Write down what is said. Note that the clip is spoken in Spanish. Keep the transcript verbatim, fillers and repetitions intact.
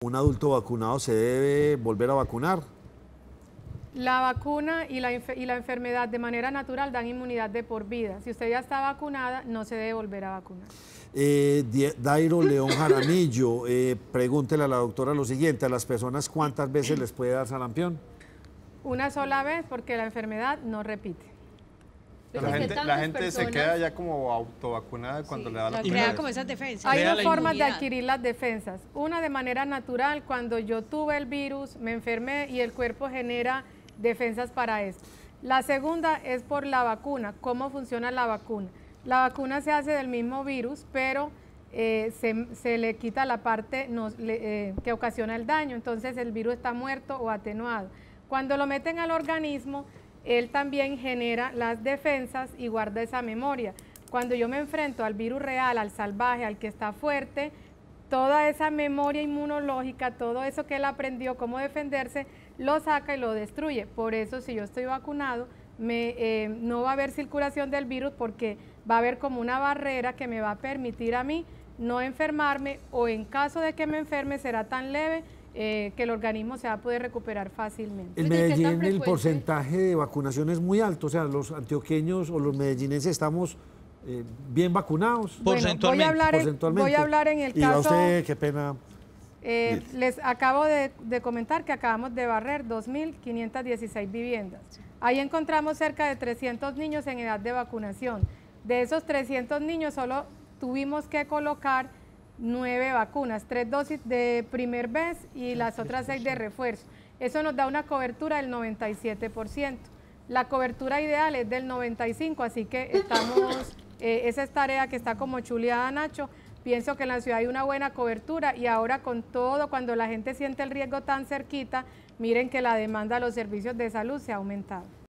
¿Un adulto vacunado se debe volver a vacunar? La vacuna y la, y la enfermedad de manera natural dan inmunidad de por vida. Si usted ya está vacunada, no se debe volver a vacunar. Eh, Dairo León Jaramillo, eh, pregúntele a la doctora lo siguiente, ¿a las personas cuántas veces les puede dar sarampión? Una sola vez, porque la enfermedad no repite. La gente, la gente se queda ya como autovacunada cuando sí, le da la primera. crea como esas defensas. Hay Crea dos la formas de inmunidad. adquirir las defensas. Una de manera natural, cuando yo tuve el virus, me enfermé y el cuerpo genera defensas para esto. La segunda es por la vacuna. ¿Cómo funciona la vacuna? La vacuna se hace del mismo virus, pero eh, se, se le quita la parte no, le, eh, que ocasiona el daño. Entonces el virus está muerto o atenuado. Cuando lo meten al organismo, él también genera las defensas y guarda esa memoria. Cuando yo me enfrento al virus real, al salvaje, al que está fuerte, toda esa memoria inmunológica, todo eso que él aprendió, cómo defenderse, lo saca y lo destruye. Por eso, si yo estoy vacunado, me, eh, no va a haber circulación del virus porque va a haber como una barrera que me va a permitir a mí no enfermarme, o en caso de que me enferme será tan leve Eh, que el organismo se va a poder recuperar fácilmente. En Medellín el porcentaje de vacunación es muy alto, o sea, los antioqueños o los medellinenses estamos eh, bien vacunados. Bueno, voy a hablar, en, voy a hablar en el y caso... Y usted, qué pena. Eh, les acabo de, de comentar que acabamos de barrer dos mil quinientas dieciséis viviendas. Ahí encontramos cerca de trescientos niños en edad de vacunación. De esos trescientos niños solo tuvimos que colocar nueve vacunas, tres dosis de primer vez y las otras seis de refuerzo. Eso nos da una cobertura del noventa y siete por ciento. La cobertura ideal es del noventa y cinco por ciento, así que estamos, eh, esa es tarea que está como chuleada, Nacho. Pienso que en la ciudad hay una buena cobertura y ahora con todo, cuando la gente siente el riesgo tan cerquita, miren que la demanda a los servicios de salud se ha aumentado.